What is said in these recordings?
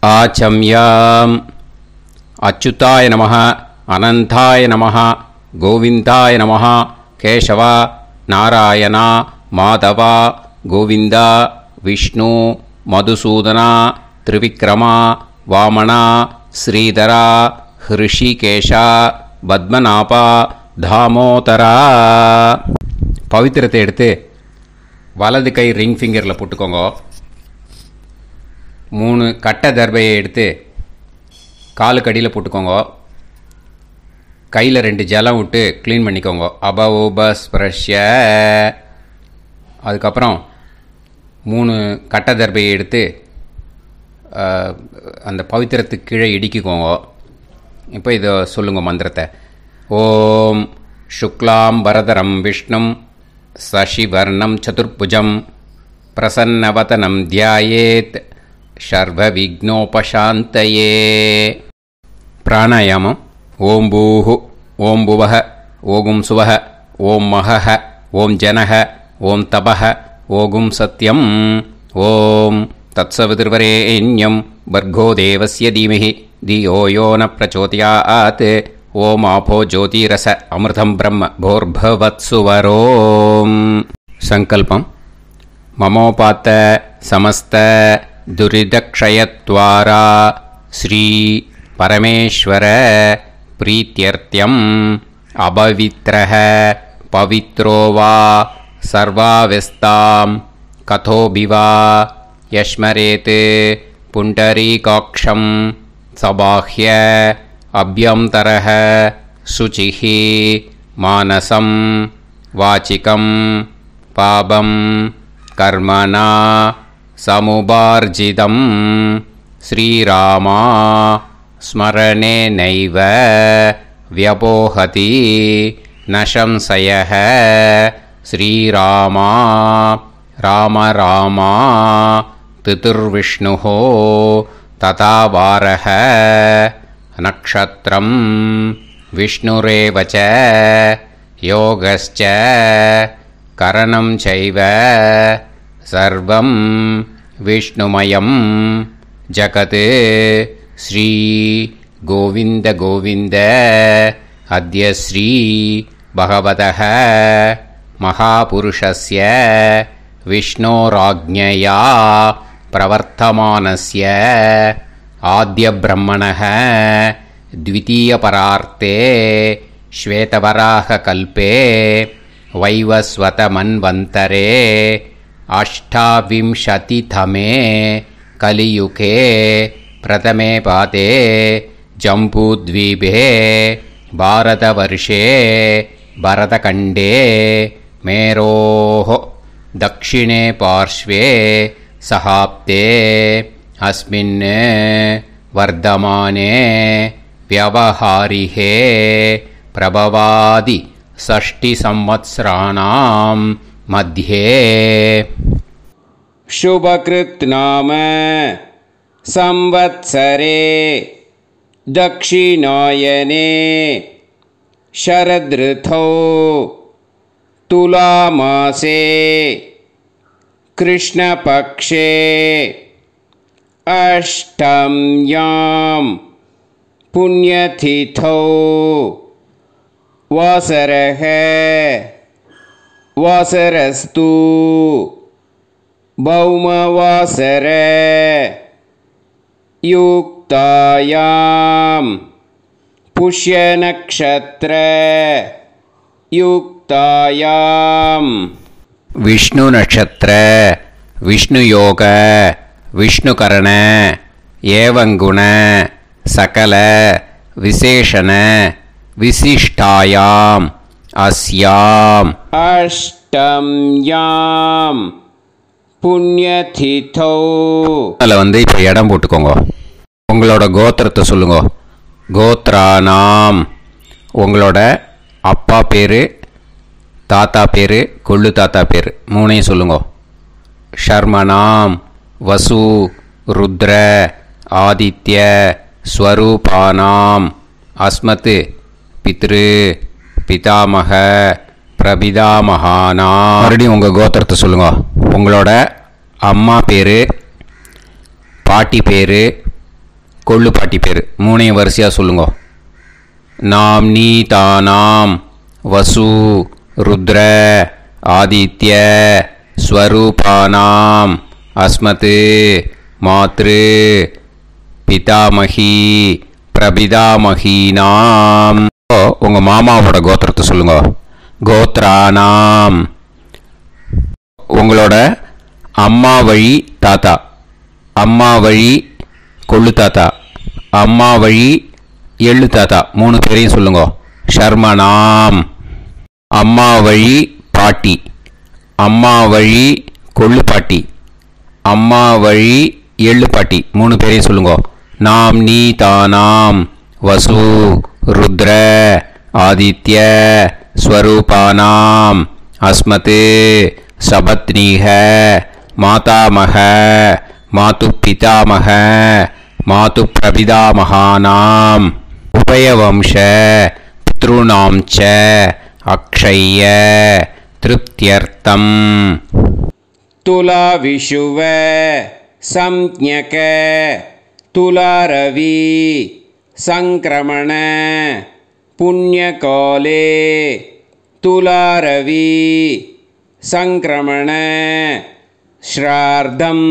आचम्याम् अच्युताय नमः अनंताय नमः गोविंदाय नमः केशव नारायण माधव गोविंद विष्णु मधुसूदन त्रिविक्रम वामन श्रीधर ऋषिकेश पद्मनाभ दामोदर पवित्रத்தை எடுத்து வலது கை ரிங் ஃபிங்கரில் போட்டுக்கோங்க. 3 கட்டை தர்பையை எடுத்து காலுக்கு அடியில் போட்டுக்கோங்க. கையில் 2 ஜலம் விட்டு க்ளீன் பண்ணிக்கோங்க. அபவோபஸ்பிரஷ்ய. அதுக்கப்புறம் 3 கட்டை தர்பையை எடுத்து அந்த பவித்திரத்துக்கு கீழே இடிக்கிக்கோங்க. இப்போ இதை சொல்லுங்க மந்திரத்தை. ஓம் சுக்லாம் வரதரம் விஷ்ணும் சசிவர்ணம் சதுர்புஜம் பிரசன்னவதனம் தியாயேத் சர்வ விக்னோபசாந்தயே. பிராணாயாமம். ஓம் பூஹு ஓம் புவஹ ஓகும் சுவஹ ஓம் மஹஹ ஓம் ஜனஹ ஓம் தபஹ ஓகும் சத்யம் ஓம் தத்சவிதுர்வரேண்யம் வர்கோ தேவஸ்ய தீமஹி தியோ யோ ந பிரச்சோதயாத் ஓம் ஆபோ ஜோதிரச அமிர்தம் பிரம்ம போர்பவத்சுவரோம். சங்கல்பம். மமோபாத்த சமஸ்த துரிதக்ஷயத்வாரா ஸ்ரீ பரமேஸ்வர प्रीत्यर्थ्यम् अभवित्रः पवित्रो वा सर्वावस्थां कथोऽभिवा यस्मरेत् पुण्डरीकाक्षं सबाह्य अभ्यन्तरः शुचिः मानसं वाचिकं पापं कर्मणा समुपार्जितं श्रीरामा स्मरणे नैव व्यपोहति न संशयः. श्रीरामा राम रामा तिथिर्विष्णुः तथा वारः नक्षत्रं विष्णुरेव च योगश्च करणं चैव सर्वं विष्णुमयं जगत्. श्री गोविंद गोविंद अद्य श्री भगवतः महापुरुषस्य विष्णोराज्ञया प्रवर्तमानस्य आद्यब्रह्मणः द्वितीयपरार्थे श्वेतवराहकल्पे वैवस्वतमन्वन्तरे अष्टाविंशतितमे कलियुगे प्रथमे पादे जम्बूद्वीपे भारतवर्षे भरतखण्डे मेरोः दक्षिणे पार्श्वे सहाब्दे अस्मिन् वर्धमाने व्यवहारिहे प्रभवादि षष्टिसंवत्सराणां मध्ये शुभकृत् नाम संवत्सरे दक्षिणायने शरदृतौ तुलामासे कृष्णपक्षे अष्टम्यां पुण्यतिथौ वासरः वासरस्तु भौमवासर युक्तायां पुष्यनक्षत्र युक्तायां विष्णु नक्षत्र विष्णु योग विष्णुकरण एवं गुण सकल विशेषण विशिष्टायां अस्याम् अष्टम्यां புண்ணியதிதோ. அதில் இப்போ இடம் போட்டுக்கோங்க. உங்களோட கோத்திரத்தை சொல்லுங்க. கோத்ரானாம். உங்களோட அப்பா பேர், தாத்தா பேர், கொள்ளு தாத்தா பேர் 3ஐயும் சொல்லுங்க. ஷர்மனாம் வசு ருத்ர ஆதித்ய ஸ்வரூபானாம் அஸ்மத் பித்ரு பிதாமக பிரபிதாமகானா. மறுபடியும் உங்கள் கோத்திரத்தை சொல்லுங்க. உங்களோட அம்மா பேர், பாட்டி பேர், கொள்ளு பாட்டி பேர். மூணையும் வரிசையாக சொல்லுங்க. நாம்னி தானாம் வசு ருத்ர ஆதித்ய ஸ்வரூபானாம் அஸ்மத் மாத்ரு பிதாமகி பிரபிதாமகீனாம். உங்கள் மாமாவோட கோத்திரத்தை சொல்லுங்க. கோத்ரானாம். உங்களோட அம்மா வழி தாத்தா, அம்மா வழி கொள்ளு தாத்தா, அம்மா வழி எள்ளு தாத்தா, 3 பேரையும் சொல்லுங்க. ஷர்மனாம். அம்மா வழி பாட்டி, அம்மா வழி கொள்ளு பாட்டி, அம்மா வழி எள்ளு பாட்டி, 3 பேரையும் சொல்லுங்க. நாம்னி தானாம் வசு ருத்ர ஆதித்ய ஸ்வரூபானாம் அஸ்மத் சபத்னீஹ மாதாமக மாது பிதாமக மாது பிரபிதாமகானாம் உபயவம்ச பித்ருணாம் ச அக்ஷய்ய திருப்தியர்த்தம். துலா விஷுவ சம்ஞக துலாரவி சங்கிரமண புண்ணியகாலே துலாரவி சங்கிரமண ஸ்ரார்த்தம்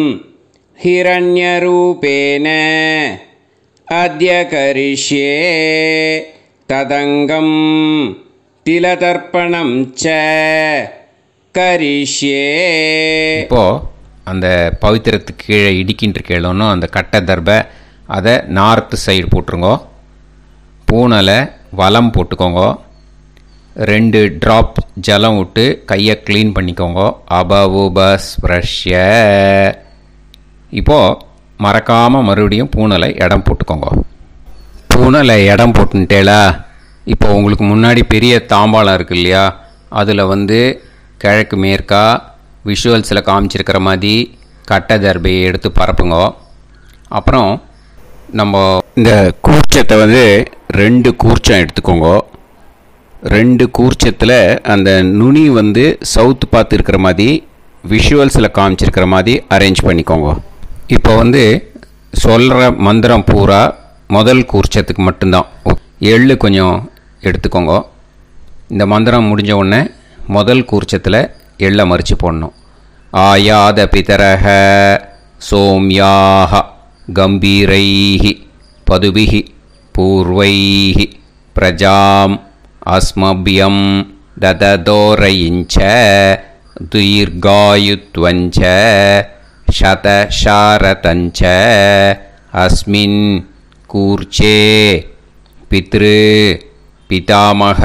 ஹிரண்யரூபேன அத்ய கரிஷ்யே ததங்கம் திலதர்ப்பணம் ச கரிஷ்யே. இப்போது அந்த பவித்திரத்துக்கு கீழே இடிக்கின்ற கேளோன்னு அந்த கட்டை தர்பை அதை நார்த்து சைடு போட்டுருங்க. பூனலை வலம் போட்டுக்கோங்க. 2 ட்ராப் ஜலம் விட்டு கையை க்ளீன் பண்ணிக்கோங்க. அபவுபஸ்ப்ரஷ்ய. இப்போது மறக்காமல் மறுபடியும் பூனலை இடம் போட்டுக்கோங்க. பூனலை இடம் போட்டுட்டேலா. இப்போ உங்களுக்கு முன்னாடி பெரிய தாம்பாளம் இருக்குது இல்லையா, அதில் கிழக்கு மேற்கா விஷுவல்ஸில் காமிச்சிருக்கிற மாதிரி கட்டை தர்பையை எடுத்து பரப்புங்க. அப்புறம் நம்ம இந்த கூர்ச்சத்தை 2 கூர்ச்சம் எடுத்துக்கோங்க. 2 கூர்ச்சத்தில் அந்த நுனி சவுத்து பார்த்து இருக்கிற மாதிரி விஷுவல்ஸில் காமிச்சிருக்கிற மாதிரி அரேஞ்ச் பண்ணிக்கோங்க. இப்போ சொல்கிற மந்திரம் பூரா முதல் கூர்ச்சத்துக்கு மட்டும்தான். எள்ளு கொஞ்சம் எடுத்துக்கோங்க. இந்த மந்திரம் முடிஞ்ச உடனே முதல் கூர்ச்சத்தில் எள்ளை மறித்து போடணும். ஆயாத பிதரஹ சோம்யாக கம்பீரைஹி பதுபிஹி பூர்வைஹி பிரஜாம் அஸ்மபியம் தததோரயிஞ்ச தீர்காயுத்வஞ்ச சதசாரதஞ்ச அஸ்மின் கூர்ச்சே பித்ரு பிதாமக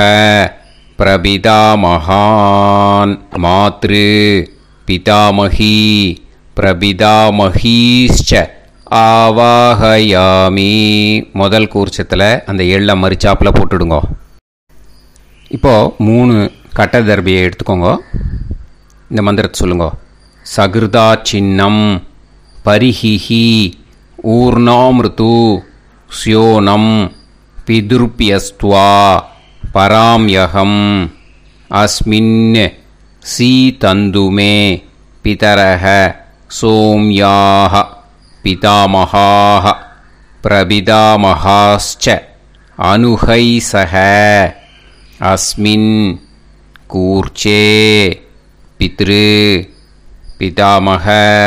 பிரபிதாமகான் மாத்ரு பிதாமகி பிரபிதாமகீஷ்ச ஆவாஹயாமி. முதல் கூர்ச்சத்தில் அந்த எள்ளை மறிச்சாப்பில் போட்டுடுங்க. இப்போது 3 கட்டை தர்பியை எடுத்துக்கோங்க. இந்த மந்திரத்தை சொல்லுங்க. சகிருதா சின்னம் பரிஹிஹி ஊர்ணாமிருத்து ஸ்யோனம் பிதுர்பியஸ்துவா பராம்யகம் அஸ்மின் சீதந்துமே பிதரஹ சோம்யாக பிதாமகாஹ பிரபிதாமகாஸ்ச அனுஹைசஹ அஸ்மின் கூர்ச்சே பித்ரு பிதாமக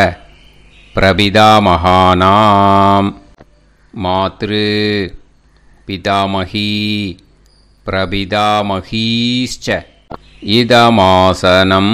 பிரபிதாமகானாம் மாத்ரு பிதாமகி பிரபிதாமகீஷ்ச இதமாசனம்.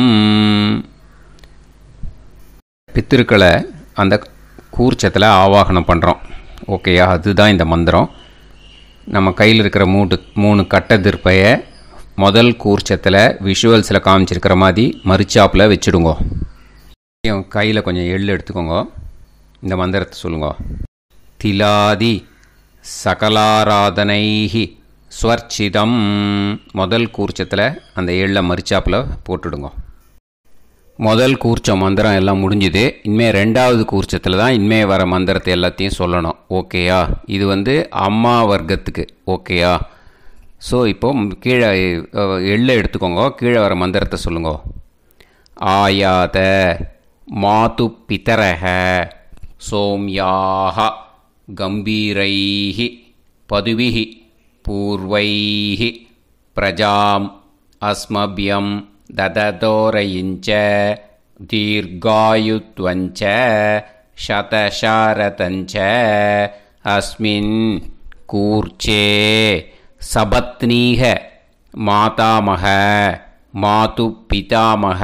பித்திருக்களை அந்த கூர்ச்சத்தில் ஆவாகனம் பண்ணுறோம். ஓகேயா? அதுதான் இந்த மந்திரம். நம்ம கையில் இருக்கிற 3 கட்டை திருப்பையை முதல் கூர்ச்சத்தில் விஷுவல்ஸில் காமிச்சிருக்கிற மாதிரி மறிச்சாப்பில் வச்சுடுங்க. கையில் கொஞ்சம் எள்ளு எடுத்துக்கோங்க. இந்த மந்திரத்தை சொல்லுங்க. திலாதி சகலாராதனைஹி ஸ்வர்ச்சிதம். முதல் கூர்ச்சத்தில் அந்த எள்ளை மறிச்சாப்பில் போட்டுடுங்க. முதல் கூர்ச்சம் மந்திரம் எல்லாம் முடிஞ்சுது. இனிமேல் 2வது கூர்ச்சத்தில் தான் இனிமேல் வர மந்திரத்தை எல்லாத்தையும் சொல்லணும். ஓகேயா? இது அம்மா வர்க்கத்துக்கு. ஓகேயா? ஸோ இப்போது கீழே எள்ளை எடுத்துக்கோங்க. கீழே வர மந்திரத்தை சொல்லுங்க. ஆயாத மாது பிதரஹ சோம்யாக गम्भीरैः पदुभिः पूर्वैः प्रजाम् अस्मभ्यं ददतोरयिञ्च दीर्घायुत्वञ्च शतशारतञ्च अस्मिन् कूर्चे सपत्नीः मातामह मातुपितामह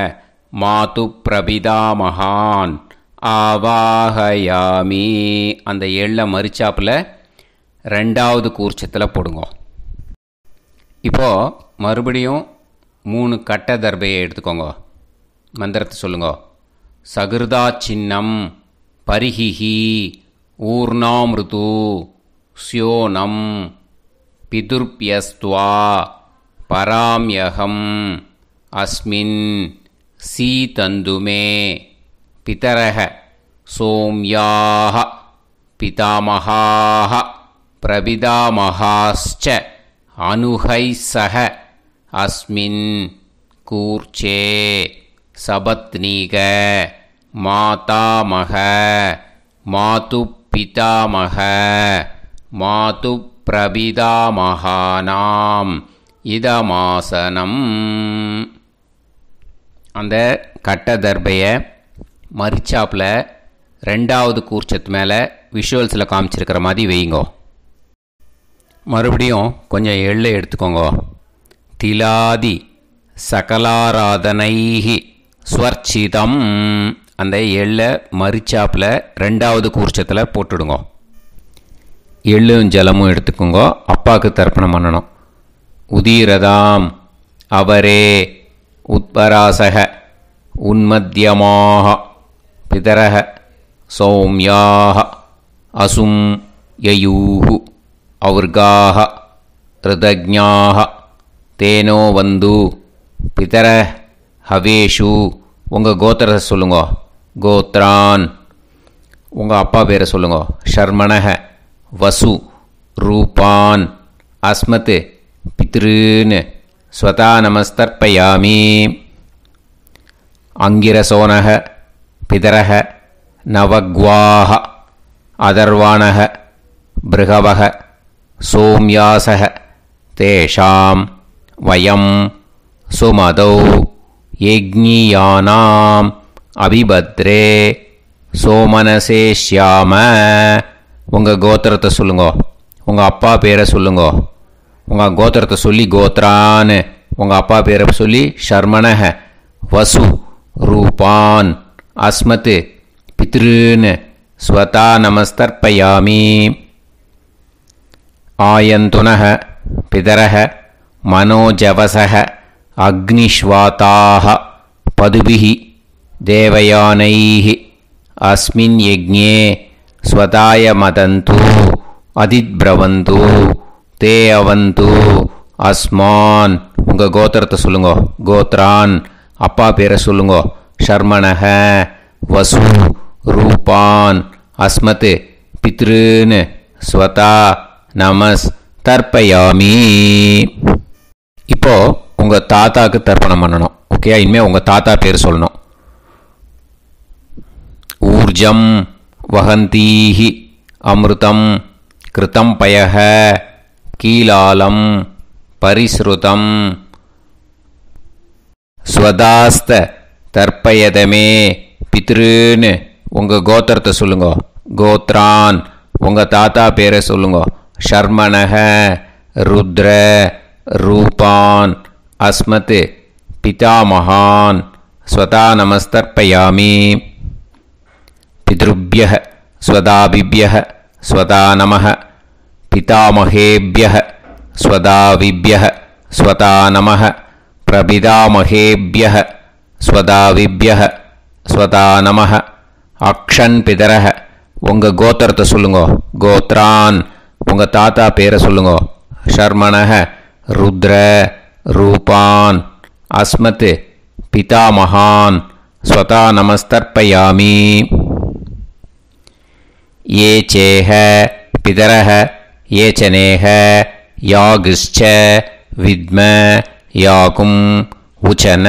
मातुप्रपितामहान् ஆவாஹயாமி. அந்த எள்ள மரிச்சாப்பில் ரெண்டாவது கூர்ச்சத்தில் போடுங்க. இப்போது மறுபடியும் 3 கட்ட தர்பையை எடுத்துக்கோங்க. மந்திரத்தை சொல்லுங்க. சகிருதா சின்னம் பரிஹிஹி ஊர்ணாமிருது ஸ்யோனம் பிதுர்பியஸ்துவா பராம்யகம் அஸ்மின் சீதந்துமே பிதரஹ சோம்யாஹ பிதாமஹாஹ பிரபிதாமஹாஸ்ச அனுஹைஸஹ அஸ்மின் கூர்ச்சே சபத்னீக மாதாமஹ மாதுப்பிதாமஹ மாதுப்பிரபிதாமஹானாம் இதமாசனம். அந்த கட்ட தர்பையை மரிச்சாப்பில் ரெண்டாவது கூர்ச்சத்து மேலே விஷுவல்ஸில் காமிச்சிருக்கிற மாதிரி வைங்கோ. மறுபடியும் கொஞ்சம் எள்ளை எடுத்துக்கோங்க. திலாதி சகலாராதனைஹி ஸ்வர்ச்சிதம். அந்த எள்ளை மரிச்சாப்பில் ரெண்டாவது கூர்ச்சத்தில் போட்டுடுங்க. எள்ளும் ஜலமும் எடுத்துக்கோங்க. அப்பாவுக்கு தர்ப்பணம் பண்ணணும். உதீரதாம் அவரே உத்பராசக உன்மத்யமாக பிதரஹ சௌம்யாக அசும் யயூஹு அவுர்காஹ ரிதஜ்ஞாஹ தேனோ வந்து பிதர ஹவேஷு. உங்கள் கோத்திரத்தை சொல்லுங்க. கோத்ரான். உங்கள் அப்பா பேரை சொல்லுங்க. ஷர்மணஹ வசு ரூபான் அஸ்மத் பித்ருன்னு ஸ்வதா நமஸ்தர்ப்பயாமி. அங்கிரசோனஹ பிதரஹ நவக்வாஹ அதர்வாணஹ பிருகவஹ சோம்யாசஹ தேஷாம் வயம் சுமதௌ யஜ்ஞியானாம் அபிபத்ரே சோமனசேஷ்யாம. உங்கள் கோத்திரத்தை சொல்லுங்க. உங்கள் அப்பா பேரை சொல்லுங்க. உங்கள் கோத்திரத்தை சொல்லி கோத்ரான்னு உங்கள் அப்பா பேரை சொல்லி ஷர்மணஹ வசு ரூபான் அஸ்மத் பித்ருன்னு ஸ்வதா நமஸ்தர்ப்பயாமி. ஆயந்துனஹ பிதரஹ மனோஜவசஹ அக்னிஷ்வாதாஹ பதுபிஹி தேவயானைஹ அஸ்மின் யஜ்ஞே ஸ்வதாய மதந்து அதித்ப்ரவந்து தே அவது அஸ்மான். உங்கள் கோத்திரத்தை சொல்லுங்க. கோத்ரான். அப்பா பேரை சொல்லுங்க. ஷர்மணஹ வசு ரூபான் அஸ்மத் பித்ருன்னு ஸ்வதா நமஸ் தர்ப்பயாமி. இப்போது உங்கள் தாத்தாவுக்கு தர்ப்பணம் பண்ணணும். ஓகே, இனிமேல் உங்கள் தாத்தா பேர் சொல்லணும். ஊர்ஜம் வஹந்தீஹி அமிர்தம் கிருதம் பயஹ கீலாலம் பரிஸ்ருதம் ஸ்வதாஸ்த தர்ப்பயதமே பித்ருன்னு உங்கள் கோத்திரத்தை சொல்லுங்க. கோத்ரான். உங்கள் தாத்தா பேரை சொல்லுங்க. ஷர்மணஹ ருத்ர ரூபான் அஸ்மத் பிதாமஹான் ஸ்வதா நமஸ்தர்ப்பயாமி. பித்ருப்யஹ ஸ்வதாபிப்யஹ ஸ்வதா நமஹ பிதாமஹேப்யஹ ஸ்வதாவிப்யஹ ஸ்வதா நமஹ பிரபிதாமஹேப்யஹ ஸ்வதாவிப்யஹ ஸ்வதா நமஹ. அக்ஷன் பிதரஹ. உங்கள் கோத்திரத்தை சொல்லுங்க. கோத்ரான். உங்கள் தாத்தா பேரை சொல்லுங்க. ஷர்மணஹ ருத்ர ரூபான் அஸ்மத் பிதாமஹான் ஸ்வதா நமஸ்தர்ப்பயாமி. ये चेह पितरः ये चनेह यागश्च विद्म याकुम् उचन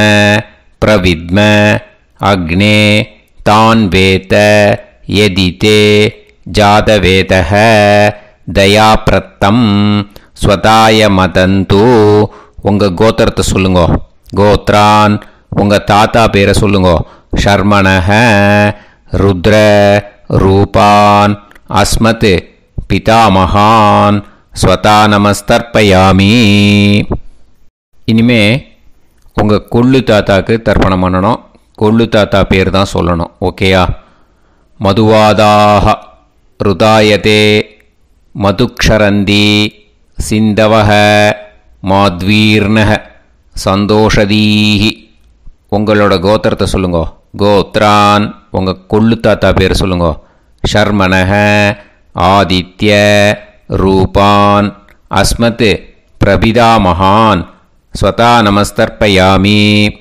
प्रविद्म अग्ने तान् वेत यदिते जातवेदः दयाप्रत्तम् स्वताय मदन्तु உங்கள் கோத்திரத்தை சொல்லுங்கோ. கோத்ரான் உங்கள் தாத்தா பேரை சொல்லுங்கோ. ஷர்மணஹ ருத்ர ரூபான் அஸ்மத் பிதாமகான் ஸ்வதா நமஸ்தர்ப்பயாமி. இனிமே உங்கள் கொள்ளு தாத்தாக்கு தர்ப்பணம் பண்ணணும். கொள்ளு தாத்தா பேர் தான் சொல்லணும். ஓகேயா? மதுவாதாக ருதாயதே மதுக்ஷரந்தி சிந்தவஹ மாத்வீர்ணஹ சந்தோஷதீஹி. உங்களோட கோத்திரத்தை சொல்லுங்கோ. கோத்ரான் உங்கள் கொள்ளு தாத்தா பேர் சொல்லுங்கோ. ஷர்மணஹ ஆதித்ய ரூபான் அஸ்மத் பிரபிதாமகான் ஸ்வதா நமஸ்தர்ப்பயாமி.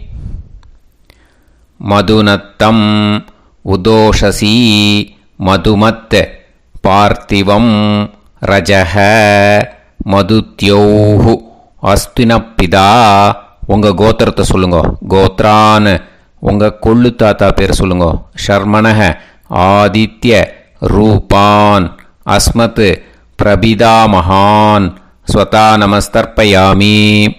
மதுநத்தம் உதோஷசி மதுமத் பார்த்திவம் ரஜஹ மதுத்யோஹு அஸ்தினப்பிதா. உங்கள் கோத்திரத்தை சொல்லுங்கோ. கோத்ரான் உங்கள் கொள்ளு தாத்தா பேர் சொல்லுங்கோ. ஷர்மணஹ ஆதித்ய ரூபான் அஸ்மத் பிரபிதாமகான் ஸ்வதா நமஸ்தர்ப்பயாமி.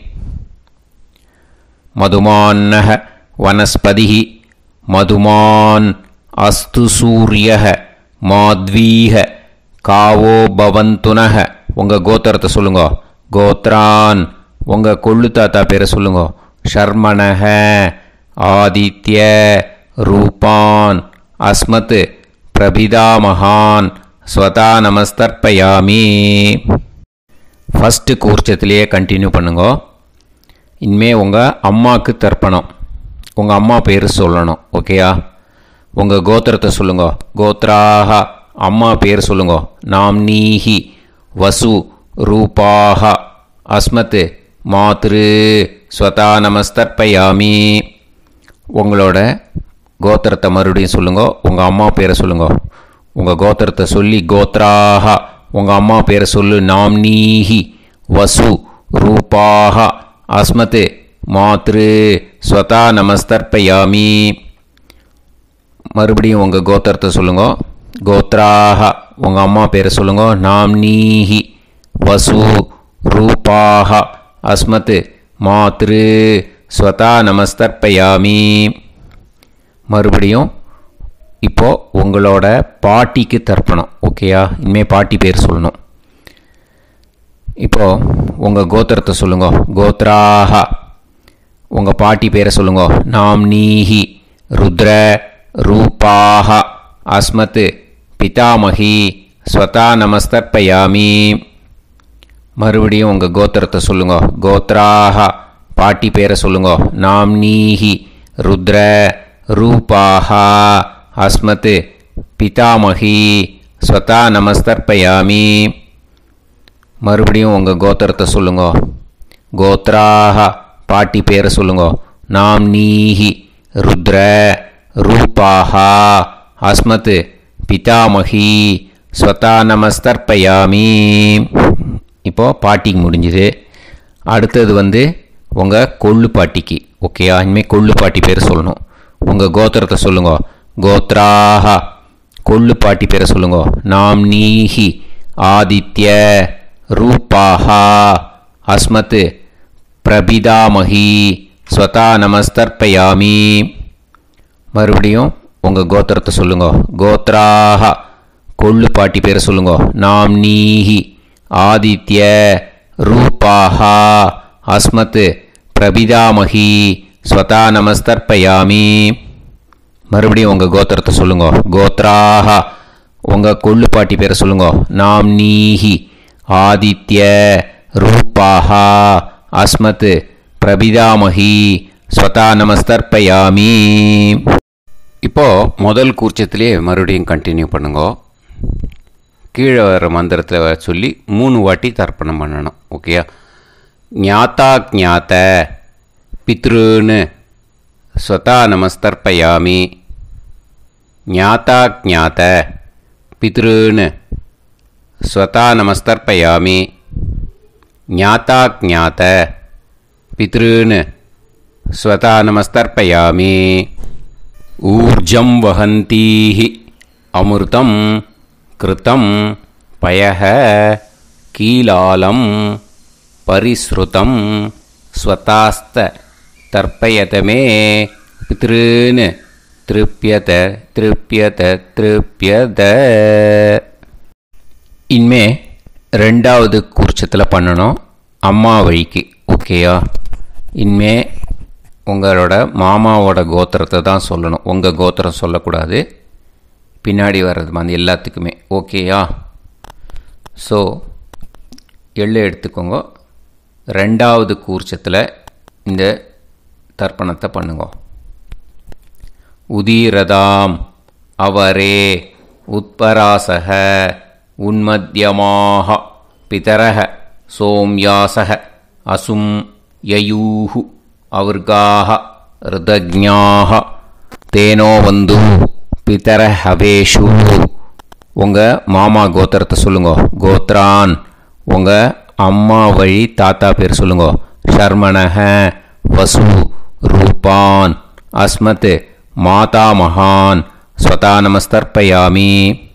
மதுமான்னஹ வனஸ்பதிஹி மதுமான் அஸ்து சூரியஹ மாத்வீஹ காவோ பவந்துனஹ. உங்கள் கோத்திரத்தை சொல்லுங்கோ. கோத்ரான் உங்கள் கொள்ளு தாத்தா பேரை சொல்லுங்கோ. ஷர்மணஹ ஆதித்ய ரூபான் அஸ்மத் பிரபிதாமகான் ஸ்வதா நமஸ்தர்ப்பயாமி. ஃபஸ்ட்டு கூர்ச்சத்திலேயே கண்டினியூ பண்ணுங்கோ. இனிமேல் உங்கள் அம்மாவுக்கு தர்ப்பணம். உங்கள் அம்மா பேர் சொல்லணும். ஓகேயா? உங்கள் கோத்திரத்தை சொல்லுங்கோ. கோத்ராக அம்மா பேர் சொல்லுங்கோ. நாம்னீஹி வசு ரூபாக அஸ்மத் மாத்ரு ஸ்வதா நமஸ்தர்ப்பயாமி. உங்களோட கோத்திரத்தை மறுபடியும் சொல்லுங்கோ. உங்கள் அம்மா பேரை சொல்லுங்கோ. உங்கள் கோத்திரத்தை சொல்லி கோத்ராக உங்கள் அம்மா பேரை சொல்லு. நாம்னீஹி வசு ரூபாக அஸ்மத் மாத்ரு ஸ்வதா நமஸ்தர்ப்பயாமி. மறுபடியும் உங்கள் கோத்திரத்தை சொல்லுங்கோ. கோத்ராக உங்கள் அம்மா பேரை சொல்லுங்கோ. நாம்னீஹி வசு ரூபாக அஸ்மத் மாத்ரு ஸ்வதா நமஸ்தர்ப்பயாமி. மறுபடியும் இப்போது உங்களோட பாட்டிக்கு தர்ப்பணம். ஓகேயா? இனிமேல் பாட்டி பேர் சொல்லணும். இப்போது உங்கள் கோத்திரத்தை சொல்லுங்கோ. கோத்ராக உங்கள் பாட்டி பேரை சொல்லுங்கோ. நாம்னீஹி ருத்ர ரூபாக அஸ்மத் பிதாமகி ஸ்வதா நமஸ்தர்ப்பயாமி. மறுபடியும் உங்கள் கோத்திரத்தை சொல்லுங்கோ. கோத்ராக பாட்டி பேரை சொல்லுங்கோ. நாம்னீஹி ருத்ர ரூபாக அஸ்மத் பிதாமகி ஸ்வதா நமஸ்தர்ப்பயாமி. மறுபடியும் உங்கள் கோத்திரத்தை சொல்லுங்கோ. கோத்ராக பாட்டி பேரை சொல்லுங்கோ. நாம்னீஹி ருத்ர ரூபாக அஸ்மத் பிதாமகி ஸ்வதா நமஸ்தர்ப்பயாமி. இப்போது பாட்டிக்கு முடிஞ்சுது. அடுத்தது உங்கள் கொள்ளு பாட்டிக்கு. ஓகேயா? இனிமேல் கொள்ளு பாட்டி பேர் சொல்லணும். உங்கள் கோத்திரத்தை சொல்லுங்கோ. கோத்ராக கொள்ளு பாட்டி பேரை சொல்லுங்கோ. நாம்னீஹி ஆதித்ய ரூபாக அஸ்மத் பிரபிதாமகி ஸ்வதா நமஸ்தர்ப்பயாமி. மறுபடியும் உங்கள் கோத்திரத்தை சொல்லுங்கோ. கோத்ராக கொள்ளு பாட்டி பேரை சொல்லுங்கோ. நாம்னீஹி ஆதித்ய ரூபாக அஸ்மத் பிரபிதாமகி ஸ்வதா நமஸ்தர்ப்பயாமி. மறுபடியும் உங்கள் கோத்திரத்தை சொல்லுங்கோ. கோத்ராக உங்கள் கொள்ளு பாட்டி பேரை சொல்லுங்கோ. நாம்னீஹி ஆதித்ய ரூபாக அஸ்மத் பிரபிதாமகி ஸ்வதா நமஸ்தர்ப்பயாமி. இப்போது முதல் கூர்ச்சத்திலே மறுபடியும் கண்டினியூ பண்ணுங்கோ. கீழே வர மந்திரத்தை சொல்லி 3 வாட்டி தர்ப்பணம் பண்ணணும். ஓகேயா? ஞாத்தா ஞாத்த பித்ருன்னு ஸ்வதா நமஸ்தர்ப்பயாமி. ஞாத்தா ஞாத்த பித்ருன்னு ஸ்வதா நமஸ்தர்ப்பயாமி. ஞாத்தா ஞாத்த பித்ருன்னு ஸ்வதா நமஸ்தர்ப்பயாமி. ஊர்ஜம் வஹந்தீஹி அமிர்தம் कृतं पयः कीलालं परिसृतं स्वतास्त तर्पयत मे पितॄन् திருப்பியத திருப்பியத திருப்பியத. இனிமே ரெண்டாவது கூர்ச்சத்தில் பண்ணணும் அம்மா வழிக்கு. ஓகேயா? இனிமே உங்களோட மாமாவோட கோத்திரத்தை தான் சொல்லணும், உங்கள் கோத்திரம் சொல்லக்கூடாது. பின்னாடி வர்றது மாதிரி எல்லாத்துக்குமே. ஓகேயா? ஸோ எள்ளு எடுத்துக்கோங்க. ரெண்டாவது கூர்ச்சத்தில் இந்த தர்ப்பணத்தை பண்ணுங்க. உதீரதாம் அவரே உத்பராசக உன்மத்யமாக பிதரக சோம்யாசக அசும் யயூஹு அவர்காக ருதஜ்ஞாக தேனோ வந்து பிதர ஹவேஷு. உங்கள் மாமா கோத்திரத்தை சொல்லுங்க. கோத்ரான் உங்கள் அம்மா வழி தாத்தா பேர் சொல்லுங்க. ஷர்மணக வசு ரூபான் அஸ்மத் மாதா மகான் ஸ்வதா நமஸ்தர்ப்பயாமி.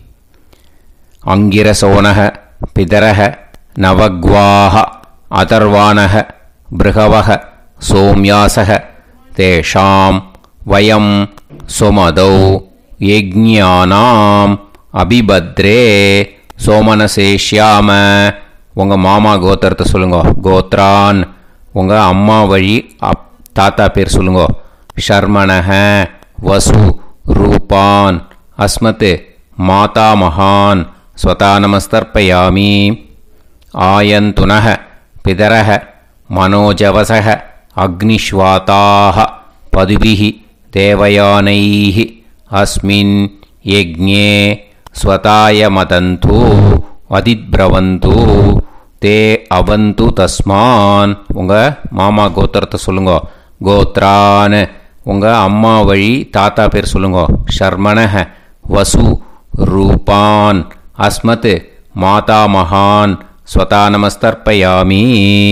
அங்கிரசோனக பிதரக நவக்வாஹ அதர்வானக பிருகவக சோம்யாசக தேஷாம் வயம் சுமதௌ யஜ்ஞானாம் அபிபத்ரே சோமனசேஷ்யாம. உங்கள் மாமா கோத்திரத்தை சொல்லுங்க. கோத்ரான் உங்கள் அம்மா வழி தாத்தா பேர் சொல்லுங்க. ஷர்மணக வசு ரூபான் அஸ்மத் மாதா மகான் ஸ்வதா நமஸ்தர்ப்பயாமி. ஆயந்துனக பிதரக மனோஜவசக அக்னிஷ்வாதாக பதுபிஹி தேவயானைஹி அஸ்மின் யஜ்ஞே ஸ்வதாய மதந்து அதிப்ரவந்து தே அவந்து தஸ்மான். உங்கள் மாமா கோத்திரத்தை சொல்லுங்க. கோத்ரான் உங்கள் அம்மா வழி தாத்தா பேர் சொல்லுங்க. ஷர்மணக வசு ரூபான் அஸ்மத் மாதா மகான் ஸ்வதா நமஸ்தர்ப்பயாமி.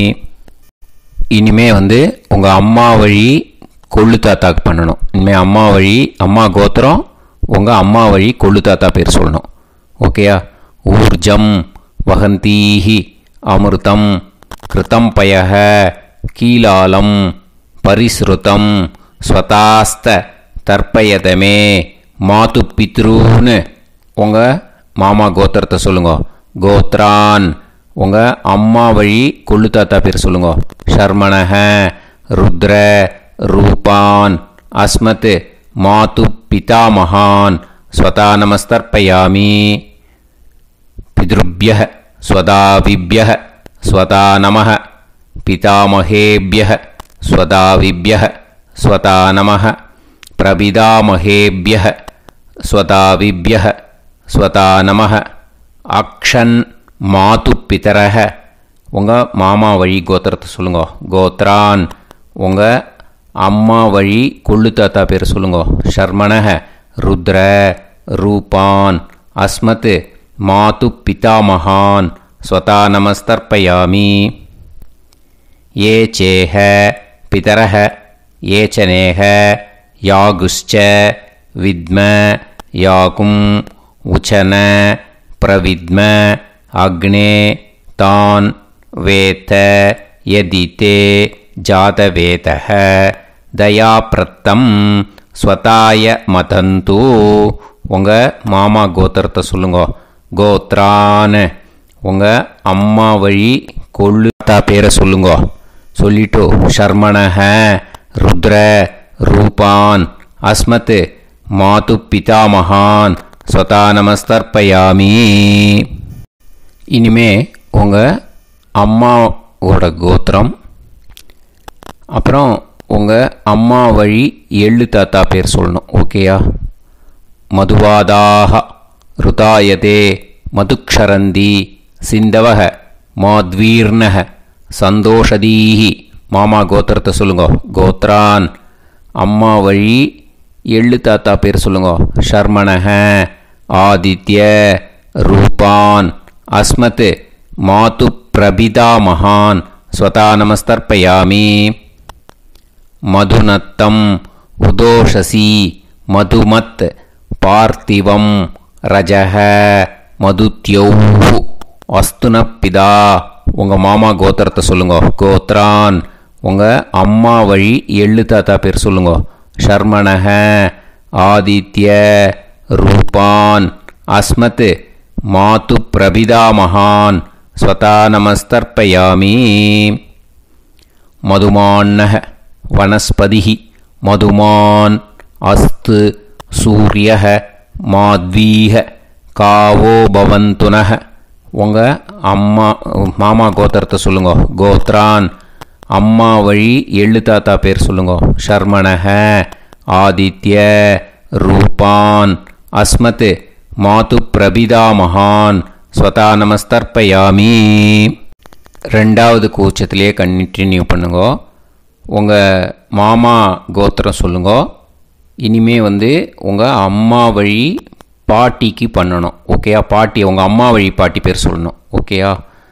இனிமே உங்கள் அம்மா வழி கொள்ளு தாத்தாக்கு பண்ணணும். இனிமேல் அம்மா வழி அம்மா கோத்திரம் உங்கள் அம்மா வழி கொள்ளு தாத்தா பேர் சொல்லணும். ஓகேயா? ஊர்ஜம் வகந்தீஹி அமிர்தம் கிருதம் பயக கீலாலம் பரிஸ்ருதம் ஸ்வதாஸ்த தர்ப்பயதமே மாது பித்ரூன்னு. உங்கள் மாமா கோத்திரத்தை சொல்லுங்க. கோத்ரான் உங்கள் அம்மா வழி கொள்ளு தாத்தா பேர் சொல்லுங்க. ஷர்மணக ருத்ர ரூபான் அஸ்மத் மாது பிதா மகான் ஸ்வதா நமஸ்தர்ப்பயாமி. பித்ருப்யः ஸ்வதாவிப்யः ஸ்வதா நமः பிதாமகேப்யः ஸ்வதாவிப்யः ஸ்வதா நமः பிரபிதாமகேப்யः ஸ்வதாவிப்யः ஸ்வதா நமः. அக்ஷன் மாது பிதரக உங்கள் மாமா வழி கோத்திரத்தை சொல்லுங்க. கோத்ரான் உங்கள் அம்மா வழி கொள்ளு தாத்தா பேர் சொல்லுங்க. ஷர்மணக ருத்ர ரூபான் அஸ்மத் மாது பிதாமகான் ஸ்வதா நமஸ்தர்ப்பயாமி. ये चेह पितरः ये च नेह यागुश्च विद्म याकुं उचन प्रविद्म अग्ने तान् वेत यदिते जातवेतः दयाप्रत्तं स्वताय मदन्तु. உங்கள் மாமா கோத்திரத்தை சொல்லுங்க. கோத்ரான் உங்கள் அம்மா வழி கொள்ளு தாத்தா பேரை சொல்லுங்க. சொல்லிட்டு ஷர்மணக ருத்ர ரூபான் அஸ்மத் மாது பிதாமகான் ஸ்வதா நமஸ்தர்ப்பயாமி. இனிமே உங்கள் அம்மாவோட கோத்திரம் அப்புறம் உங்கள் அம்மா வழி எள்ளு தாத்தா பேர் சொல்லணும். ஓகேயா? மதுவாதாக ருதாயதே மதுக்ஷரந்தி சிந்தவக மாத்வீர்ணக சந்தோஷதீஹி. மாமா கோத்திரத்தை சொல்லுங்க. கோத்ரான் அம்மா வழி எள்ளு தாத்தா பேர் சொல்லுங்க. ஷர்மணக ஆதித்ய ரூபான் அஸ்மத் மாது பிரபிதா மகான் ஸ்வதா நமஸ்தர்ப்பயாமி. மதுநத்தம் உதோஷசி மதுமத் பார்த்திவம் ரஜக மதுத்யௌஹு அஸ்துனப்பிதா உங்கள் மாமா கோத்திரத்தை சொல்லுங்க. கோத்ரான் உங்கள் அம்மா வழி எள்ளு தாத்தா பேர் சொல்லுங்க. ஷர்மணஹ ஆதித்ய ரூபான் அஸ்மத் மாது பிரபிதாமகான் ஸ்வதா நமஸ்தர்ப்பயாமி. மதுமான்னஹ வனஸ்பதிஹி மதுமான் அஸ்து சூரியஹ மாத்வீஹ காவோ பவந்துனஹ உங்கள் அம்மா மாமா கோத்திரத்தை சொல்லுங்க. கோத்ரான் அம்மா வழி எள்ளு தாத்தா பேர் சொல்லுங்க. ஷர்மணஹ ஆதித்ய ரூபான் அஸ்மத் மாது பிரபிதாமகான் ஸ்வதா நமஸ்தர்ப்பயாமி. ரெண்டாவது கூச்சத்திலே கண்டினியூ பண்ணுங்க. உங்கள் மாமா கோத்திரம் சொல்லுங்க. இனிமே உங்கள் அம்மா வழி பாட்டிக்கு பண்ணணும். ஓகேயா? பாட்டி உங்கள் அம்மா வழி பாட்டி பேர் சொல்லணும். ஓகேயா?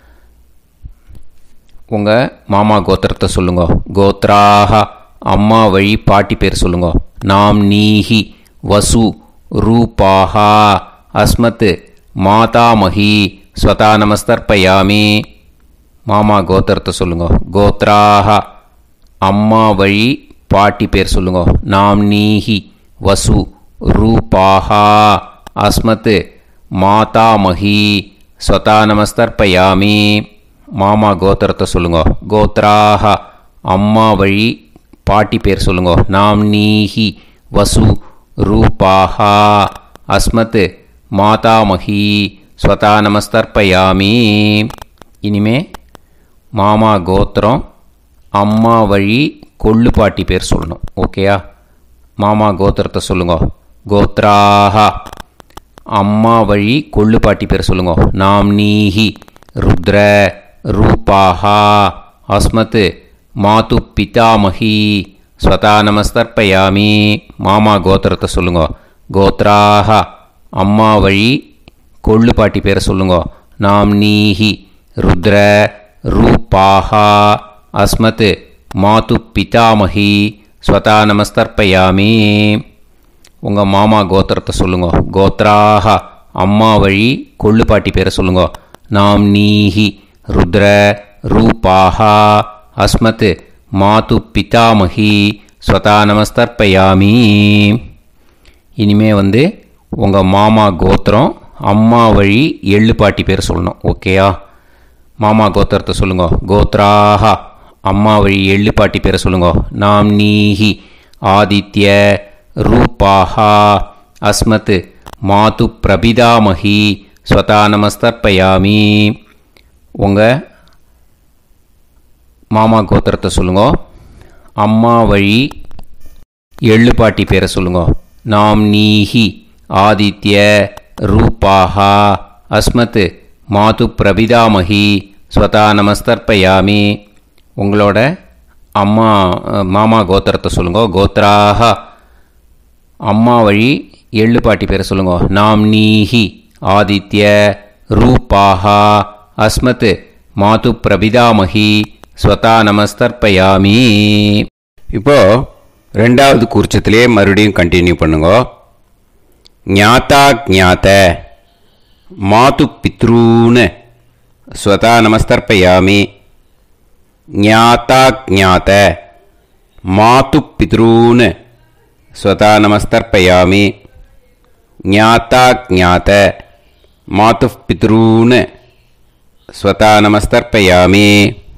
உங்கள் மாமா கோத்திரத்தை சொல்லுங்க. கோத்ராஹ அம்மா வழி பாட்டி பேர் சொல்லுங்க. நாம் நீஹி வசு ரூபாஹா அஸ்மத் மாதாமஹி ஸ்வதா நமஸ்தர்ப்பயாமி. மாமா கோத்திரத்தை சொல்லுங்க. கோத்ராஹ அம்மா வழி பாட்டி பேர் சொல்லுங்க. நாம் நீஹி வசு ரூபாஹா அஸ்மத் மாதாமஹி ஸ்வதா நமஸ்தர்ப்பயாமி. மாமா கோத்திரத்தை சொல்லுங்க. கோத்ராஹ அம்மா வழி பாட்டி பேர் சொல்லுங்க. நாம் நீஹி வசு ரூபாஹா அஸ்மத் மாதாமஹி ஸ்வதா நமஸ்தர்ப்பயாமி. இனிமே மாமா கோத்திரம் அம்மா வழி கொள்ளு பாட்டி பேர் சொல்லணும். ஓகேயா? மாமா கோத்திரத்தை சொல்லுங்க. கோத்ராஹ அம்மா வழி கொள்ளு பாட்டி பேர் சொல்லுங்க. நாம் நீஹி ருத்ர ரூபாஹா அஸ்மத் மாது பிதாமஹி ஸ்வதா நமஸ்தர்ப்பயாமி. மாமா கோத்திரத்தை சொல்லுங்க. கோத்ராஹ அம்மா வழி கொள்ளு பாட்டி பேரை சொல்லுங்க. நாம் நீஹி ருத்ர ரூபாஹா அஸ்மத் மாது பிதாமஹி ஸ்வதா நமஸ்தர்ப்பயாமி. உங்கள் மாமா கோத்திரத்தை சொல்லுங்க. கோத்ராஹ அம்மா வழி கொள்ளு பாட்டி பேரை சொல்லுங்க. நாம் நீஹி ருத்ர ரூபாஹா அஸ்மத் மாது பிதாமஹி ஸ்வதா நமஸ்தர்ப்பயாமி. இனிமே உங்கள் மாமா கோத்திரம் அம்மா வழி எள்ளு பாட்டி பேர் சொல்லணும். ஓகேயா? மாமா கோத்திரத்தை சொல்லுங்க. கோத்ராஹ அம்மா வழி எள்ளு பாட்டி பேரை சொல்லுங்க. நாம் நீஹி ஆதித்ய ரூபாஹா அஸ்மத் மாது பிரபிதாமஹி ஸ்வதா நமஸ்தர்ப்பயாமி. உங்கள் மாமா கோத்திரத்தை சொல்லுங்க. அம்மா வழி எள்ளு பாட்டி பேரை சொல்லுங்க. நாம் நீஹி ஆதித்ய ரூபாஹா அஸ்மத் மாது பிரபிதாமஹி ஸ்வதா நமஸ்தர்ப்பயாமி. உங்களோட அம்மா மாமா கோத்திரத்தை சொல்லுங்க. கோத்ராஹ அம்மா வழி எள்ளு பாட்டி பேரை சொல்லுங்க. நாம் நீஹி ஆதித்ய ரூபாஹா அஸ்மத் மாது பிரபிதாமஹி ஸ்வதா நமஸ்தர்ப்பயாமி. இப்போ ரெண்டாவது கூர்ச்சத்திலே மறுபடியும் கண்டினியூ பண்ணுங்க. ஞாதா ஞாத மாது பித்ரூன் ஸ்வதா நமஸ்தர்ப்பயாமி. ஞாதா ஞாத மாது பித்ரூன் ஸ்வதா நமஸ்தர்ப்பயாமி. ஞாதா ஞாத மாது பித்ரூன் ஸ்வதா நமஸ்தர்ப்பயாமி.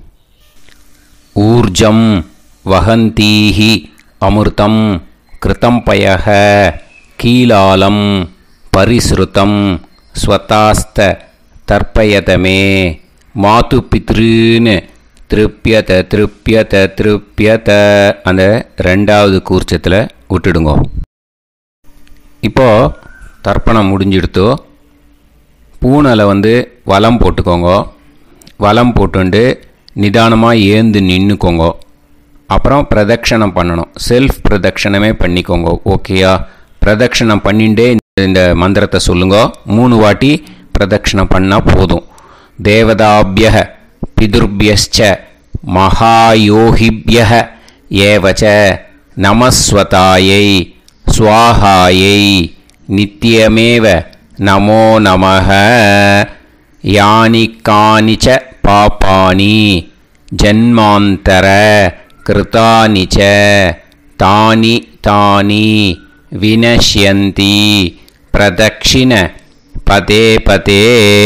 ஊர்ஜம் வஹந்தீஹி அமிர்தம் கிருதம் பயஹ கீலாலம் பரிஸ்ருதம் ஸ்வதாஸ்த தர்ப்பயதமே மாது பித்ருன்னு திருப்பியத திருப்பியத திருப்பியத. அந்த ரெண்டாவது கூர்ச்சத்தில் விட்டுடுங்க. இப்போது தர்ப்பணம் முடிஞ்சிடுத்தோ பூனலை வலம் போட்டுக்கோங்க. வலம் போட்டுண்டு நிதானமாக ஏந்து நின்றுக்கோங்க. அப்புறம் பிரதட்சணம் பண்ணணும். செல்ஃப் பிரதட்சணமே பண்ணிக்கோங்க. ஓகேயா? பிரதட்சணம் பண்ணிண்டே இந்த மந்திரத்தை சொல்லுங்க. 3 வாட்டி பிரதட்சணம் பண்ணால் போதும். தேவதாபிய பிதுர்பியஸ்ச மகாயோகிபிய ஏவச்ச நமஸ்வதாயை ஸ்வாஹாயை நித்யமேவ नमो नमः यानि कानि च पापानि जन्मान्तर कृतानि च तानि तानि विनश्यन्ति प्रदक्षिण पदे पदे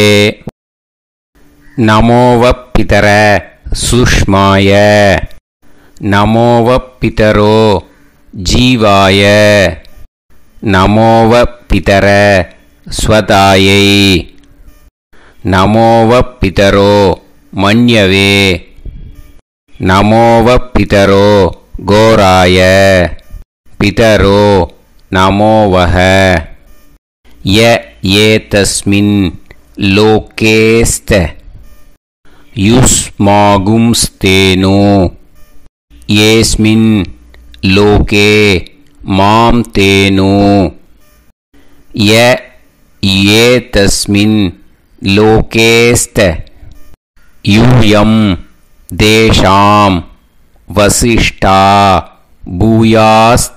नमो वः पितर सुष्माय नमो वः पितरो जीवाय नमो वः पितर स्वदायै नमो वः पितरो मन्यवे नमो वः पितरो घोराय पितरो नमो वः य एतस्मिन् लोकेस्त युष्मागुंस्तेनो येस्मिन् लोके मां तेनो य एतस्मिन् लोकेस्त यूयं देशां वसिष्ठा भूयास्त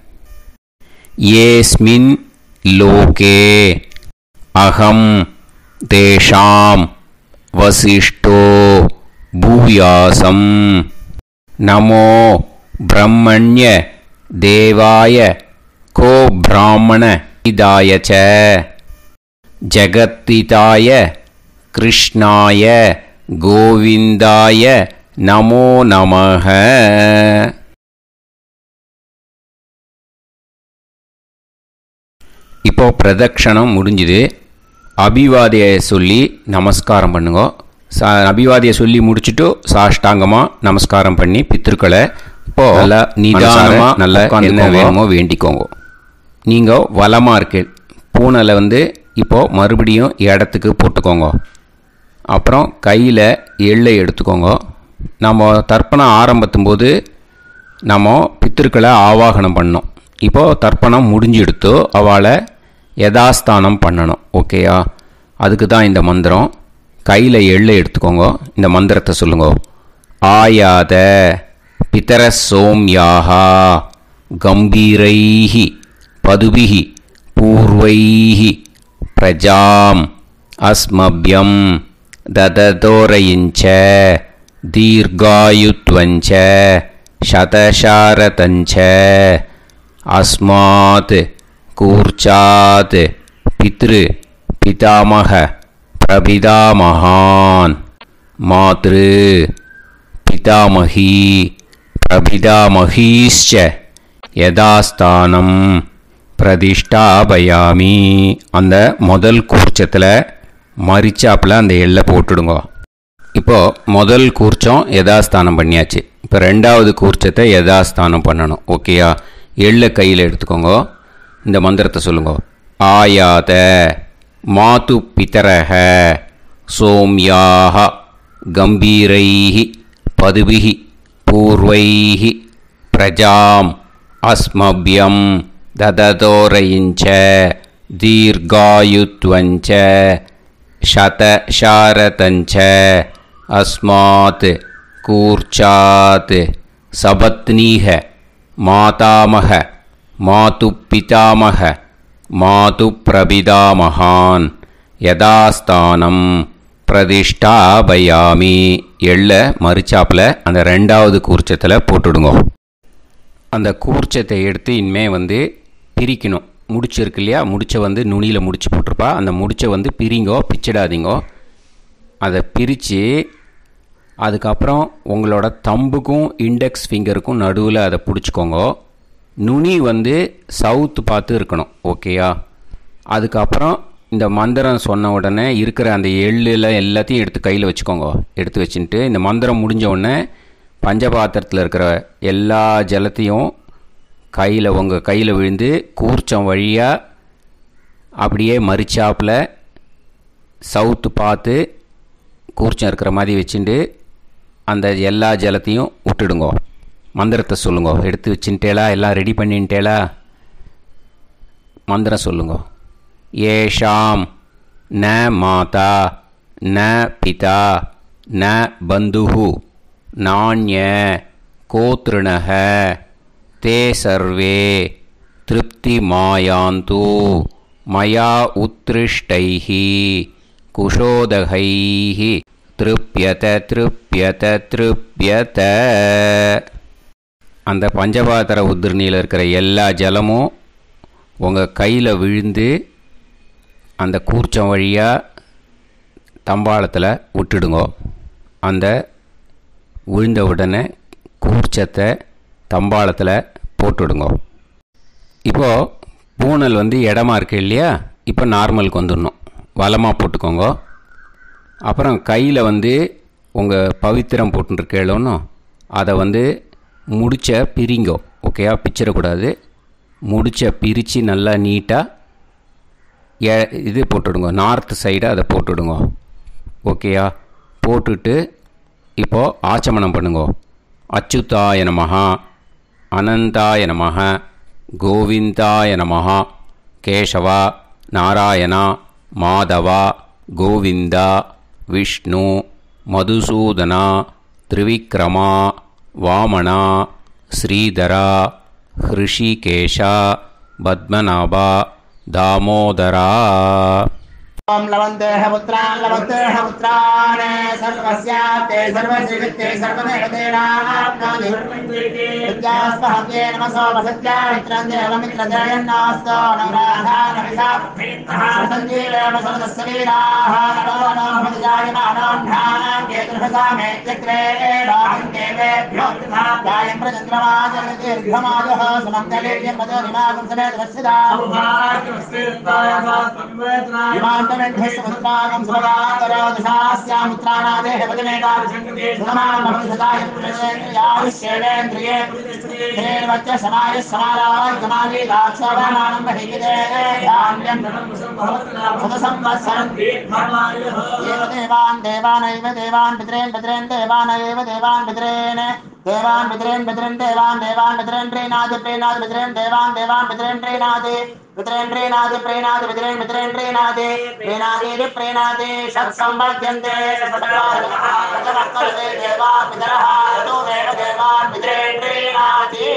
येस्मिन् लोके अहं तेषां वसिष्ठो भूयासं नमो ब्रह्मण्य देवाय को ब्राह्मण हिताय च जगत्पिताय कृष्णाय गोविन्दाय नमो नमः இப்போ பிரதட்சணம் முடிஞ்சுது. அபிவாதியை சொல்லி நமஸ்காரம் பண்ணுங்க. அபிவாதியை சொல்லி முடிச்சுட்டு சாஷ்டாங்கமாக நமஸ்காரம் பண்ணி பித்திருக்களை இப்போ நல்லா நிதானமாக நல்லா என்ன வேணுமோ வேண்டிக்கோங்க. நீங்கள் வலமாக இருக்கு பூனலை இப்போது மறுபடியும் இடத்துக்கு போட்டுக்கோங்க. அப்புறம் கையில் எள்ளை எடுத்துக்கோங்க. நம்ம தர்ப்பணம் ஆரம்பத்தும் போது நம்ம பித்திருக்களை ஆவாகனம் பண்ணோம். இப்போது தர்ப்பணம் முடிஞ்சு எடுத்து அவளை யதாஸ்தானம் பண்ணணும். ஓகேயா? அதுக்கு தான் இந்த மந்திரம். கையில் எள்ளை எடுத்துக்கோங்க. இந்த மந்திரத்தை சொல்லுங்க. ஆயாத பிதர சோம்யாஹா கம்பீரைஹி பதுபிஹி பூர்வைஹி பிரஜாம் அஸ்மப்யம் தததோரயிஞ்ச தீர்காயுத்வஞ்ச சதசாரதஞ்ச अस्मात् कूर्चात् पितृ पितामह प्रपितामहान् मातृ पितामही प्रपितामहीश्च यदास्तानं பிரதிஷ்டாபயாமி. அந்த முதல் கூர்ச்சத்தில் மரிச்சாப்பில் அந்த எள்ளை போட்டுடுங்க. இப்போது முதல் கூர்ச்சம் யதாஸ்தானம் பண்ணியாச்சு. இப்போ ரெண்டாவது கூர்ச்சத்தை யதாஸ்தானம் பண்ணணும். ஓகேயா? எள்ளை கையில் எடுத்துக்கோங்க. இந்த மந்திரத்தை சொல்லுங்க. ஆயாத மாது பிதரஹ சோம்யாக கம்பீரைஹி பதுபிஹி பூர்வைஹி பிரஜாம் அஸ்மப்யம் தததோரயிஞ்ச தீர்காயுத்வஞ்ச சதசாரதஞ்ச அஸ்மாத் கூர்ச்சாத் சபத்னீஹ மாதாமக மாது பிதாமக மாது பிரபிதாமகான் யதாஸ்தானம் பிரதிஷ்டாபயாமி. எள்ள மரிச்சாப்பில் அந்த ரெண்டாவது கூர்ச்சத்தில் போட்டுடுங்க. அந்த கூர்ச்சத்தை எடுத்து இனிமே பிரிக்கணும். முடிச்சிருக்கு இல்லையா? முடிச்சை நுனியில் முடிச்சு போட்டிருப்பா. அந்த முடிச்சை பிரிங்கோ, பிச்சிடாதீங்கோ. அதை பிரித்து அதுக்கப்புறம் உங்களோட தம்புக்கும் இண்டெக்ஸ் ஃபிங்கருக்கும் நடுவில் அதை பிடிச்சிக்கோங்க. நுனி சவுத்து பார்த்து இருக்கணும். ஓகேயா? அதுக்கப்புறம் இந்த மந்திரம் சொன்ன உடனே இருக்கிற அந்த எள்ளில் எல்லாத்தையும் எடுத்து கையில் வச்சுக்கோங்க. எடுத்து வச்சுட்டு இந்த மந்திரம் முடிஞ்ச உடனே பஞ்சபாத்திரத்தில் இருக்கிற எல்லா ஜலத்தையும் உங்கள் கையில் விழுந்து கூர்ச்சம் வழியாக அப்படியே மரிச்சாப்பில் சவுத்து பார்த்து கூர்ச்சம் இருக்கிற மாதிரி வச்சுட்டு அந்த எல்லா ஜலத்தையும் விட்டுடுங்க. மந்திரத்தை சொல்லுங்க. எடுத்து வச்சுட்டேலா? எல்லாம் ரெடி பண்ணிட்டேலா? மந்திரம் சொல்லுங்க. ஏஷாம் ந மாதா ந பிதா ந பந்துஹு நாண்ய கோத்ருணஹ தே சர்வே திருப்தி மாயாந்து மயா உத்ருஷ்டைः குஷோதகைः திருப்யத திருப்யத திருப்யத. அந்த பஞ்சபாத்திர உதிர்ணியில் இருக்கிற எல்லா ஜலமும் உங்கள் கையில் விழுந்து அந்த கூர்ச்சம் வழியாக தம்பாளத்தில் விட்டுடுங்கோ. அந்த விழுந்த உடனே கூர்ச்சத்தை தம்பாளத்தில் போட்டுடுங்கோ. இப்போது பூனல் இடமா இருக்கு இல்லையா, இப்போ நார்மலுக்கு வந்துடணும். வலமாக போட்டுக்கோங்க. அப்புறம் கையில் உங்கள் பவித்திரம் போட்டுருக்கேளோன்னு அதை முடிச்ச பிரிங்கோ. ஓகேயா, பிச்சிடக்கூடாது. முடிச்ச பிரித்து நல்லா நீட்டாக இது போட்டுடுங்க. நார்த் சைடை அதை போட்டுடுங்க. ஓகேயா, போட்டுட்டு இப்போது ஆச்சமனம் பண்ணுங்க. அச்சுதாய நமஹ, அனந்தாய நமஹ, கோவிந்தாய நமஹ, கேசவா, நாராயணா, மாதவா, கோவிந்தா, விஷ்ணு, மதுசூதனா, திரிவிக்ரமா, வாமனா, ஸ்ரீதரா, ஹிருஷிகேஷா, பத்மநாபா, தாமோதரா. ओम लवन्तेह पुत्रान् लवन्तेह पुत्रान् सर्वस्याप्ते सर्वश्रीकृत्ये सर्वदेवतेनाप्नोति विद्यास्पहव्ये नमसो वसत्या मित्रं देवमित्रजयन्नास्तो नवराधानविदासञ्जीवेम सर्वस्वीराः नमो नमोजायमानोऽन्धानां केतुर्हसामेत्यग्रे बाहं देवेभ्यो गायं प्रचन्द्रमाजर्दीर्घमायुः सुमङ्गलेर्यन्मदो निमागं समेत वत्सदा इमान्तमेभ्यस्तमुद्रागं सुभगान्तरो दशास्यामुत्राणादेह पदमेकाभिषङ्कृते सुमानमभिसदायुष्येवेन्द्रिये हेर्वच्च समायः समाराय कमाली दाक्षावानानं बहिगिदे धान्यं सदसंवत्सरं देवान् देवान् पितॄन् पितॄन् देवानैव देवान् पितॄन् देवान् पितॄन् पितॄन् देवान् देवान् पितॄन् प्रीणाति प्रीणाति पितॄन् देवान् देवान् पितॄन् प्रीणाति पितॄन् प्रीणाति प्रीणाति पितॄन् पितॄन् प्रीणाति प्रीणाति प्रीणाति षट्संवर्ध्यन्ते सप्तवर्तते देवा पितरः तो देव देवान् पितॄन् प्रीणाति.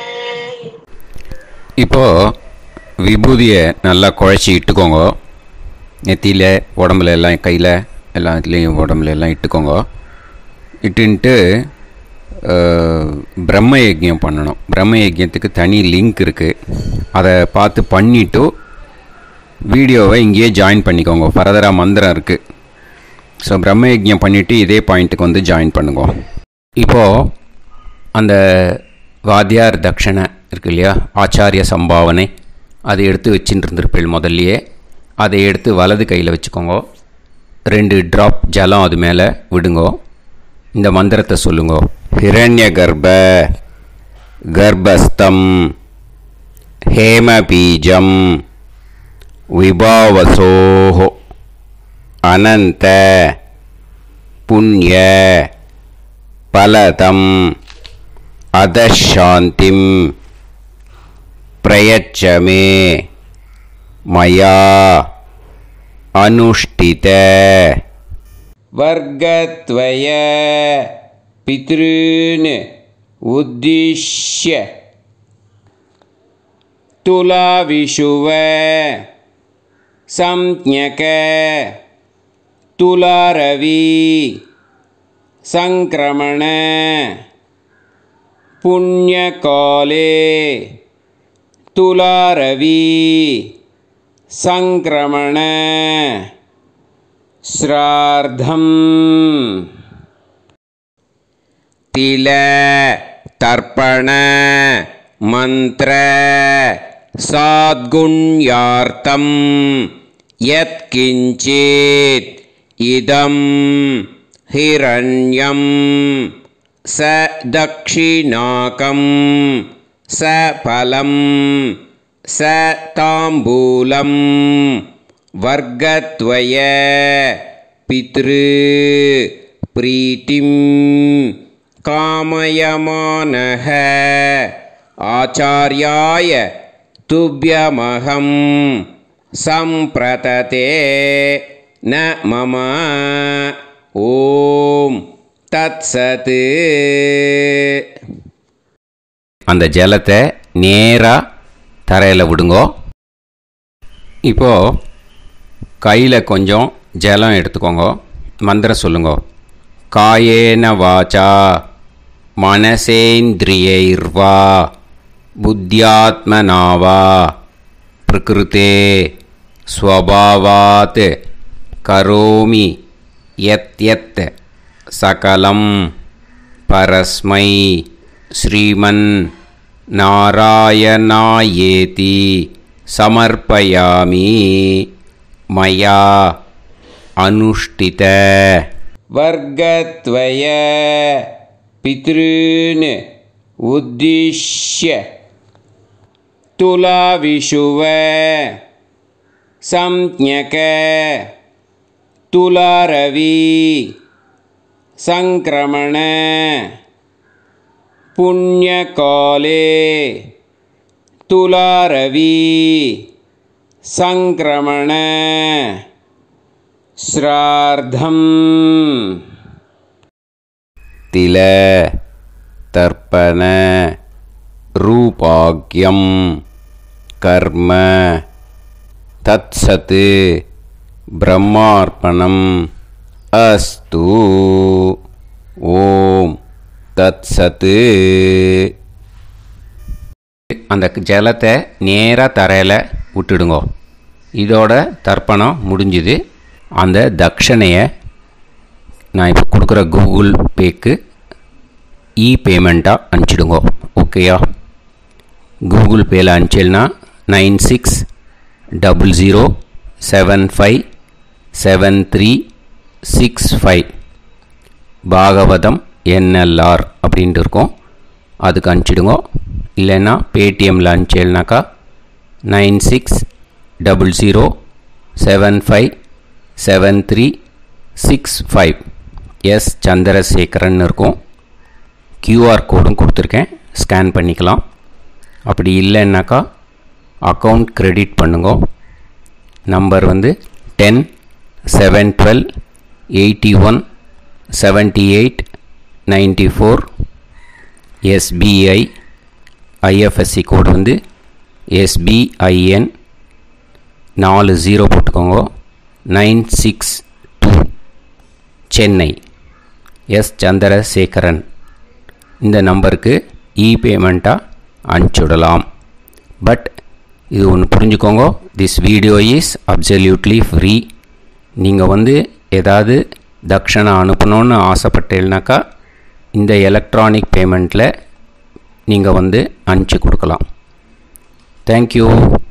இப்போ விபூதியை நல்லா குழச்சி இட்டுக்கோங்க. நெத்தியில், உடம்புல எல்லாம், கையில் எல்லாத்துலேயும் உடம்புல எல்லாம் இட்டுக்கோங்க. இட்டுன்ட்டு பிரம்ம யஜ்யம் பண்ணணும். பிரம்ம யஜ்யத்துக்கு தனி லிங்க் இருக்குது. அதை பார்த்து பண்ணிவிட்டு வீடியோவை இங்கேயே ஜாயின் பண்ணிக்கோங்க. ஃபர்தராக மந்திரம் இருக்குது. ஸோ பிரம்ம யஜ்யம் பண்ணிவிட்டு இதே பாயிண்ட்டுக்கு ஜாயின் பண்ணுங்க. இப்போது அந்த வாத்தியார் தட்சணை இருக்கு இல்லையா, ஆச்சாரிய சம்பாவனை, அதை எடுத்து வச்சுட்டு இருந்திருப்பேள் முதல்லையே. அதை எடுத்து வலது கையில் வச்சுக்கோங்க. 2 ட்ராப் ஜலம் அது மேலே விடுங்கோ. இந்த மந்திரத்தை சொல்லுங்கோ. ஹிரண்ய கர்ப்ப கர்ப்பஸ்தம் ஹேமபீஜம் விபாவசோஹோ அனந்த புண்ணிய பலதம் அதசாந்திம் பிரயச்சமே மயா அனுஷ்டித. वर्गत्वय पितॄन् उद्दिश्य तुलाविषुव संज्ञक तुलारवि संक्रमण पुण्यकाले तुलारवि संक्रमण श्रार्धम् तिल तर्पण मंत्र साद्गुण्यार्थं यत्किंचित् इदं हिरण्यं स दक्षिणाकं स फलं स ताम्बूलं वर्गत्वय पितृ प्रीतिं कामयमानः आचार्याय तुभ्यमहं संप्रतते न मम ओम तत्सत्. அந்த ஜலத்தை நேராக தரையில் விடுங்கோ. இப்போது கையில் கொஞ்சம் ஜலம் எடுத்துக்கோங்க. மந்திரம் சொல்லுங்க. காயேன வாச்சா மனசேந்திரியைர்வா புத்தியாத்மனாவா பிரகிருதே ஸ்வபாவாத் கரோமி யத் யத் சகலம் பரஸ்மை ஸ்ரீமன் நாராயணாயேதி சமர்ப்பயாமி மயா அனுஷ்டித वर्गत्वय पितॄन् उद्दिश्य तुलाविषुव संज्ञक तुलारवि संक्रमण पुण्यकाले तुलारवि संक्रमण श्रार्धम् तिल तर्पण रूपाग्यम कर्म तत्सत् ब्रह्मार्पणम् अस्तु ओम तत्सत्. அந்த ஜலத்தை நேராக தரையில் விட்டுடுங்க. இதோட தர்ப்பணம் முடிஞ்சுது. அந்த தட்சணையை நான் இப்போ கொடுக்குற கூகுள் பேக்கு பேமெண்ட்டாக அனுப்பிச்சிடுங்க. ஓகேயா? கூகுள் பேயில் அனுப்பிச்சில்னா 9600757365 பாகவதம் NLR அப்படின்ட்டு இருக்கும். அதுக்கு அனுப்பிச்சிடுங்க. இல்லைன்னா பேடிஎம்மில் அனுப்பிச்சில்னாக்கா 9600757365 எஸ் சந்திரசேகரன் இருக்கும். QR கோடும் கொடுத்துருக்கேன், ஸ்கேன் பண்ணிக்கலாம். அப்படி இல்லைன்னாக்கா அக்கௌண்ட் கிரெடிட் பண்ணுங்க. நம்பர் வந்து 10-7-12-81-78-94. SBI IFSC கோடு வந்து SBIN 40 போட்டுக்கோங்க. 962 சென்னை. எஸ் சந்திரசேகரன். இந்த நம்பருக்கு பேமெண்ட்டாக அனுப்பிச்சுடலாம். பட் இது ஒன்று புரிஞ்சுக்கோங்க, this video is absolutely free. நீங்கள் வந்து ஏதாவது தட்சணை அனுப்பணுன்னு ஆசைப்பட்டேன்னாக்கா இந்த எலக்ட்ரானிக் பேமெண்ட்டில் நீங்கள் வந்து அனுப்பிச்சி கொடுக்கலாம். தேங்க்யூ.